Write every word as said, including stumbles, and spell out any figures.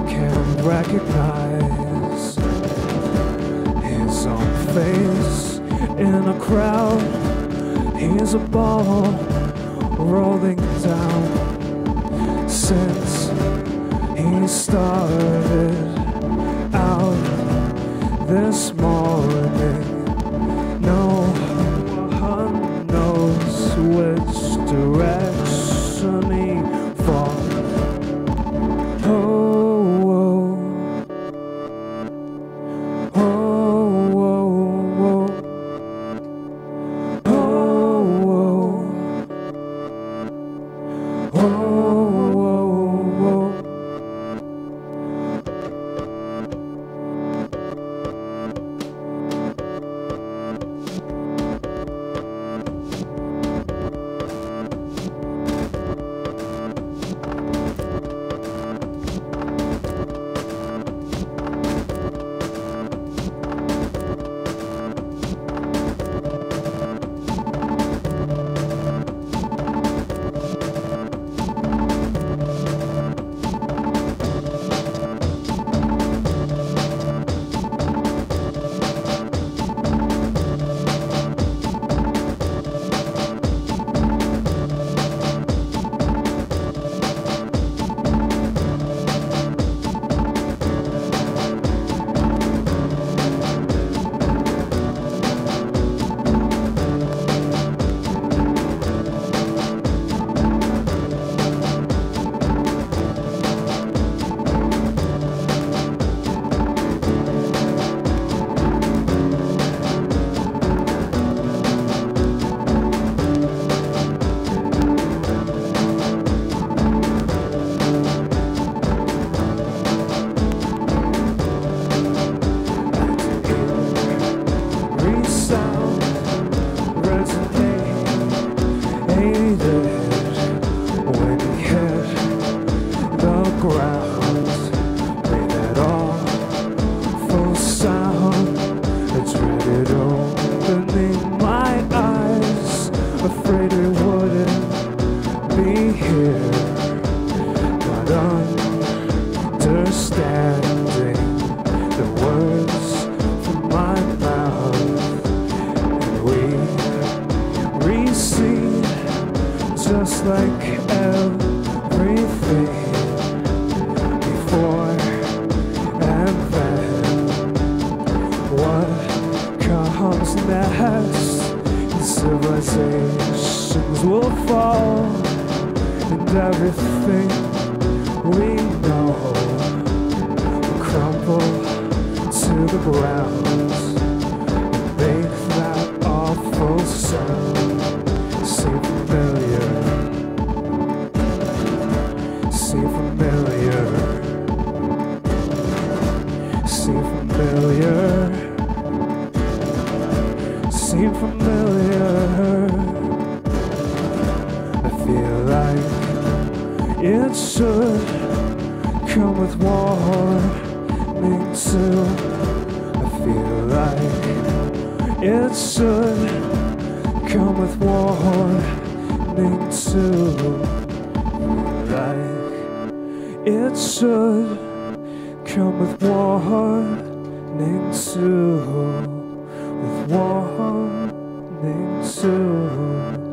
can't recognize his own face in a crowd. He's a ball rolling down since he started out this morning. No one knows which direction he falls. Oh, oh, oh, oh, oh, oh, oh, oh, oh. When he hit the ground, made that awful sound. I dreaded opening my eyes, afraid it wouldn't be here, not understanding the words from my mouth, and we recede just like everything before and then. What comes next? Civilizations will fall, and everything we know will crumble to the ground and make that awful sound. Seem familiar, seem familiar, seem familiar, seem familiar. I feel like it should come with warning too. I feel like it should come with warning too. Like it should come with warning too. With warning too.